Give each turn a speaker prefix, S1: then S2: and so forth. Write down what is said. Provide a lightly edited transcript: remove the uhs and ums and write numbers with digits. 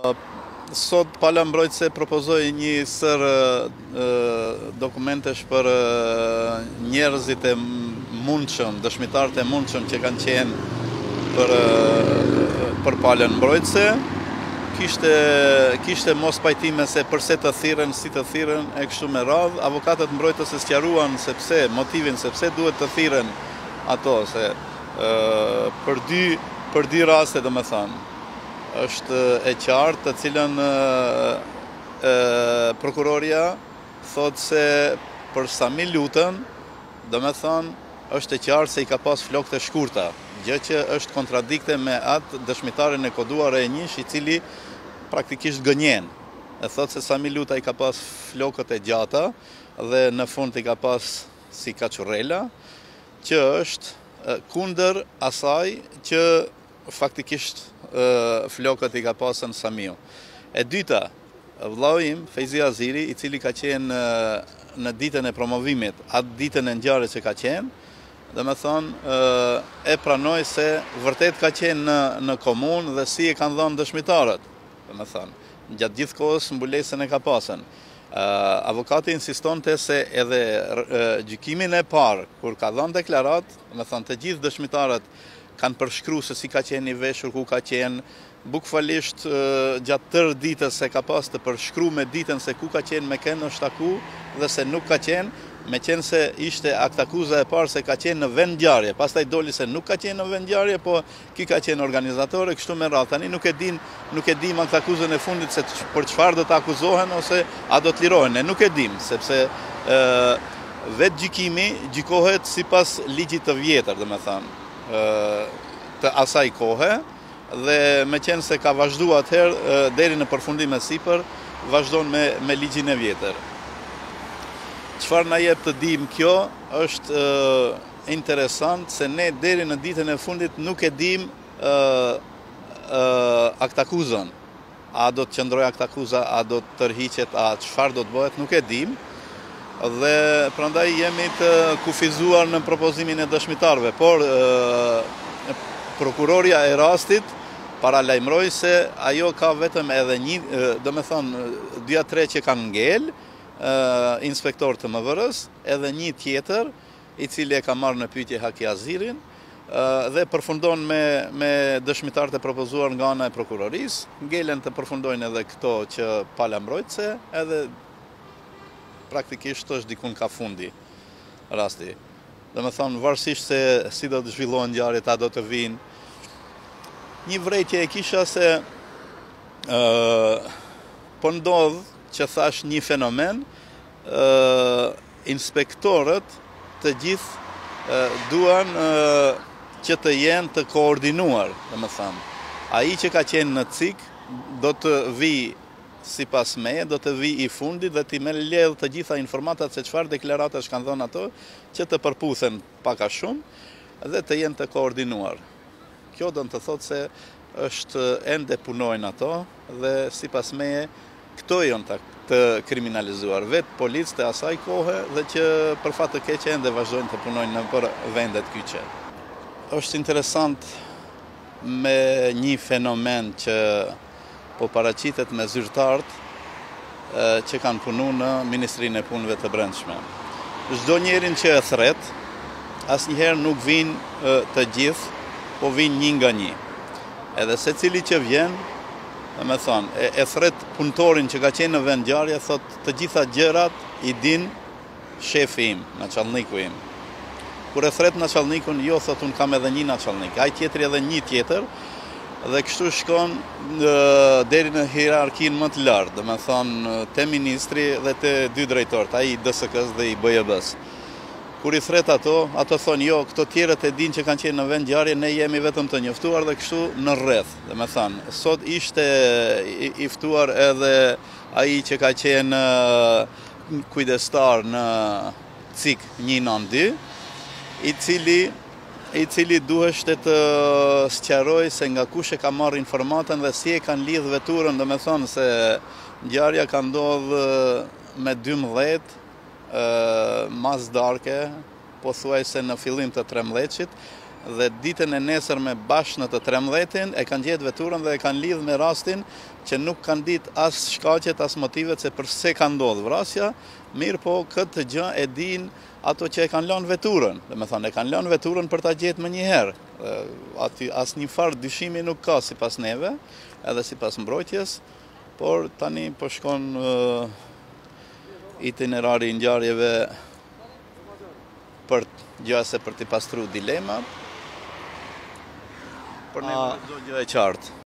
S1: Sot Pala Mbrojtëse propozoi një sër dokumentesh për njerëzit e mundshëm, dëshmitarët e mundshëm që kanë qenë për Palën Mbrojtëse. Kishte mos pajtime se përse të thirren, si të thirren, e kështu me radhë. Avokatët mbrojtës e sqaruan motivin sepse duhet të thirren ato, se për dy raste, domethënë, është e qartë, të cilën prokuroria thot se për Sami Lutën, domethënë, është e qartë se i ka pas flokët e shkurta, gjë që është kontradikte me atë dëshmitarin e koduar e njësh, i cili praktikisht gënjen. E thot se Sami Luta i ka pas flokët e gjata dhe në fund i ka pas si kaçurrela, që është kundër asaj që faktikisht flokët i ka pasën Samiu. E dyta, vllau im, Fejzi Aziri, i cili ka qenë në ditën e promovimit, atë ditën e ngjarjes që ka qenë, dhe me thonë, e pranoj se vërtet ka qenë në komunë dhe si e kanë dhënë dëshmitarët, dhe me thonë, gjatë gjithë kohës mbulesën e ka pasën. Avokati insistonte se edhe gjykimin e parë, kur ka dhënë deklarat, dhe me thonë, të gjithë dëshmitarët kanë përshkru se si ka qenë i veshur, ku ka qenë, bukfalisht gjatë tërë ditës se ka pas të përshkru me ditën se ku ka qenë me kënë është taku dhe se nuk ka qenë, me qenë se ishte aktakuza e parë se ka qenë në vend ngjarje, pastaj doli se nuk ka qenë në vend ngjarje, po ki ka qenë organizatore, kështu me radhë. Tani nuk e dim aktakuzën e fundit se për çfarë do të akuzohen ose a do të lirohen, ne nuk e dim, sepse vetë gjykimi gjykohet sipas ligjit të vjetër, domethënë, të asaj kohe, dhe me qenë se ka vazhdu atëherë deri në përfundim e sipër, vazhdon me ligjin e vjetër. Çfarë na jep të dim kjo është interesant se ne deri në ditën e fundit nuk e dim aktakuzën. A do të qëndrojë aktakuza, a do të tërhiqet, a çfarë do të bëhet, nuk e dim. Dhe prandaj jemi të kufizuar në propozimin e dëshmitarëve, por prokuroria e rastit paralajmëroi se ajo ka vetëm edhe një, domethënë 2-3 që kanë ngel, inspektor të МВР-s, edhe një tjetër, i cili e ka marrë në pyetje Haki Azirin, dhe përfundon me dëshmitarët e propozuar nga ana e prokurorisë. Ngelen të përfundojnë edhe këto që Pala Mbrojtëse, edhe praktikisht është dikun ka fundi rasti. Dhe me thonë, varësisht se si do të zhvillohen ngjarjet, a do të vinë. Një vrejtje e kisha se po ndodh që thash një fenomen, inspektorët të gjithë duan që të jenë të koordinuar, dhe me thonë. Ai që ka qenë në CIK do të vi sipas meje, do të vi i fundit dhe t'i me ledh të gjitha informatat se çfarë deklaratash kanë dhënë ato, që të përputhen pak a shumë dhe të jenë të koordinuar. Kjo do të thotë se është ende punojnë ato dhe sipas meje këto janë të kriminalizuar. Vetë policët e asaj kohe dhe që për fat të keq ende vazhdojnë të punojnë në për vendet kyçe. Është interesant me një fenomen që po paraqitet me zyrtarët që kanë punu në Ministrinë e Punëve të Brendshme. Çdo njerin që e thret, asnjëherë nuk vinë të gjithë, po vinë një nga një. Edhe secili që vjen, me thonë, e thret punëtorin që ka qenë në vend ngjarje, thot të gjitha gjërat i din shefi im, načallniku im. Kur e thret načallnikun, jo, thot unë kam edhe një načallnik, ai tjetri edhe një tjetër, dhe kështu shkon deri në hierarkinë më të lartë, dhe me thonë te ministri dhe te dy drejtorët, ai i DSK-s dhe i BJB-s. Kur i thret ato thonë jo, këto tjerët e din që kanë qenë në vend ngjarje, ne jemi vetëm të njoftuar dhe kështu në rreth. Dhe me thonë, sot ishte i ftuar edhe ai që ka qenë kujdestar në CIK 192, i cili duheshte të sqaroj se nga kush e ka marrë informatën dhe si e kanë lidh veturën, dhe me thonë se ngjarja ka ndodhur me 12 mas darke, po thuaj se në fillim të 13-shit, dhe ditën e nesërme bashkë në të 13-in e kanë gjetë veturën dhe e kanë lidhë me rastin që nuk kanë ditë as shkaqet, as motivet se përse ka ndodhur vrasja, mirë po këtë gjë e din ato që e kanë lënë veturën. Dhe me thonë, e kanë lënë veturën për ta gjetë më njëherë. Aty asnjë farë dyshimi nuk ka sipas neve, edhe sipas mbrojtjes, por tani po shkon itinerari i ngjarjeve për gjase për t'i pastru dilemat, për ne çdo gjë e qartë.